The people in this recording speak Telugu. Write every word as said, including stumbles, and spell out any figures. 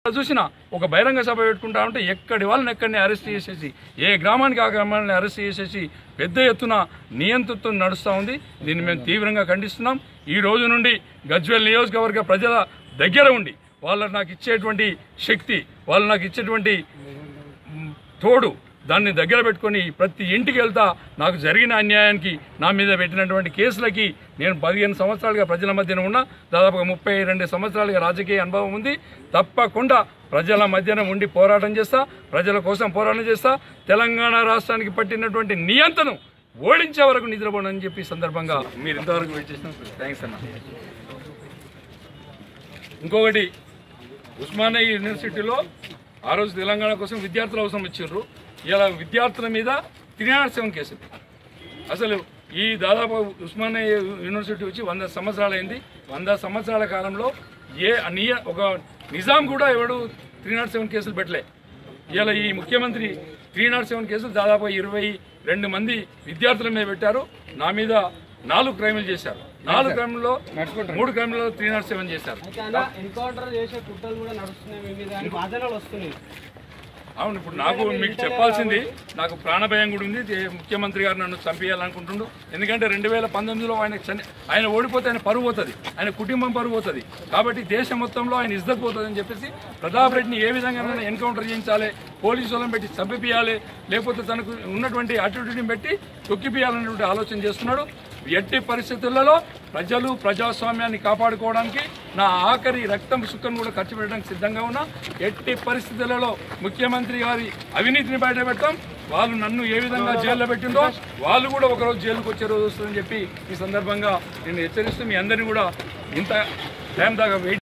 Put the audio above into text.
చూసినా ఒక బహిరంగ సభ పెట్టుకుంటా ఉంటే ఎక్కడి వాళ్ళని ఎక్కడిని అరెస్ట్ చేసేసి ఏ గ్రామానికి ఆ గ్రామాన్ని అరెస్ట్ చేసేసి పెద్ద ఎత్తున నియంత్రితం నడుస్తూ ఉంది. దీన్ని మేము తీవ్రంగా ఖండిస్తున్నాం. ఈ రోజు నుండి గజ్వేల్ నియోజకవర్గ ప్రజల దగ్గర ఉండి వాళ్ళు నాకు ఇచ్చేటువంటి శక్తి, వాళ్ళు నాకు ఇచ్చేటువంటి తోడు, దాన్ని దగ్గర పెట్టుకొని ప్రతి ఇంటికి వెళ్తా నాకు జరిగిన అన్యాయానికి, నా మీద పెట్టినటువంటి కేసులకి నేను పదిహేను సంవత్సరాలుగా ప్రజల మధ్యన ఉన్నా, దాదాపుగా ముప్పై రెండు సంవత్సరాలుగా రాజకీయ అనుభవం ఉంది. తప్పకుండా ప్రజల మధ్యన ఉండి పోరాటం చేస్తా, ప్రజల కోసం పోరాటం చేస్తా. తెలంగాణ రాష్ట్రానికి పట్టినటువంటి నియంత్రణను ఓడించే వరకు నిద్రపోనని చెప్పి సందర్భంగా మీరు ఇంతవరకు వెయిట్ చేసిన థ్యాంక్స్ అన్న. ఇంకొకటి, ఉస్మానియా యూనివర్సిటీలో ఆ రోజు తెలంగాణ కోసం విద్యార్థుల అవసరం ఇచ్చారు. ఇలా విద్యార్థుల మీద త్రీ నాట్ సెవెన్ కేసులు. అసలు ఈ దాదాపు ఉస్మానియా యూనివర్సిటీ వచ్చి వంద సంవత్సరాలు అయింది. వంద సంవత్సరాల కాలంలో ఏ నియ ఒక నిజాం కూడా ఎవడు త్రీ నాట్ సెవెన్ కేసులు పెట్టలే. ఇలా ఈ ముఖ్యమంత్రి త్రీ నాట్ సెవెన్ కేసులు దాదాపు ఇరవై రెండు మంది విద్యార్థుల మీద పెట్టారు. నా మీద నాలుగు క్రైములు చేశారు. నాలుగు క్రైముల్లో మూడు క్రైములలో త్రీ నాట్ సెవెన్ చేశారు. అవును, ఇప్పుడు నాకు మీకు చెప్పాల్సింది, నాకు ప్రాణభయం కూడా ఉంది. ముఖ్యమంత్రి గారు నన్ను చంపేయాలనుకుంటుండు. ఎందుకంటే రెండు వేల పంతొమ్మిదిలో ఆయన ఆయన ఓడిపోతే ఆయన పరువు పోతుంది, ఆయన కుటుంబం పరువు పోతుంది. కాబట్టి దేశం మొత్తంలో ఆయన ఇజ్జత్ పోతుంది అని చెప్పేసి ప్రతాప్ రెడ్డిని ఏ విధంగా ఎన్కౌంటర్ చేయించాలి, పోలీసు వాళ్ళని పెట్టి చంపిపియాలి, లేకపోతే తనకు ఉన్నటువంటి అటిట్యూడ్ని పెట్టి తొక్కిపియాలనేటువంటి ఆలోచన చేస్తున్నాడు. ఎట్టి పరిస్థితులలో ప్రజలు ప్రజాస్వామ్యాన్ని కాపాడుకోవడానికి నా ఆఖరి రక్తం సుఖం కూడా ఖర్చు పెట్టడానికి సిద్ధంగా ఉన్నా. ఎట్టి పరిస్థితులలో ముఖ్యమంత్రి గారి అవినీతిని బయటపెడతాం. వాళ్ళు నన్ను ఏ విధంగా జైల్లో పెట్టిందో వాళ్ళు కూడా ఒకరోజు జైలుకు వచ్చే రోజు వస్తుందని చెప్పి ఈ సందర్భంగా నేను హెచ్చరిస్తూ మీ అందరినీ కూడా ఇంత టైం దాకా వెయిట్